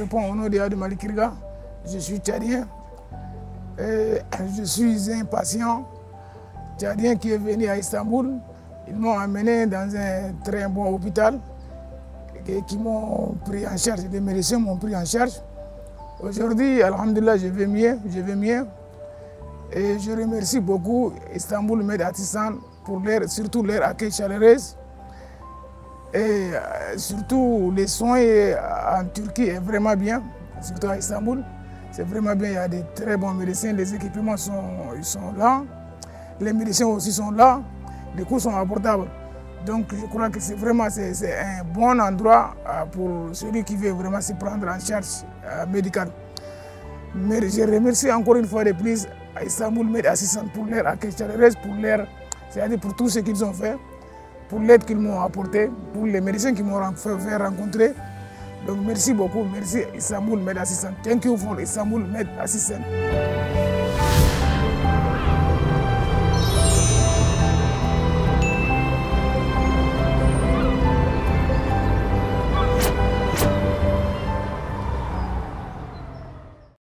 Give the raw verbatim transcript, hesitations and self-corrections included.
réponds au nom de Yadou Malik Kirga. Je suis tchadien. Et je suis un patient tchadien qui est venu à Istanbul. Ils m'ont amené dans un très bon hôpital et qui m'ont pris en charge. Les médecins m'ont pris en charge. Aujourd'hui, alhamdulillah, je vais mieux, je vais mieux. Et je remercie beaucoup Istanbul Med Assistant pour leur, surtout leur accueil chaleureux. Et surtout les soins en Turquie est vraiment bien, surtout à Istanbul. C'est vraiment bien, il y a des très bons médecins, les équipements sont, ils sont là, les médecins aussi sont là, les coûts sont abordables. Donc je crois que c'est vraiment c'est, c'est un bon endroit pour celui qui veut vraiment se prendre en charge médicale. Mais je remercie encore une fois de plus à Istanbul Med Assistant pour leur accueil chaleureux, pour leur, c'est-à-dire pour tout ce qu'ils ont fait, pour l'aide qu'ils m'ont apporté, pour les médecins qui m'ont fait rencontrer. Donc merci beaucoup, merci Istanbul Med Assistant. Thank you for Istanbul Med Assistant.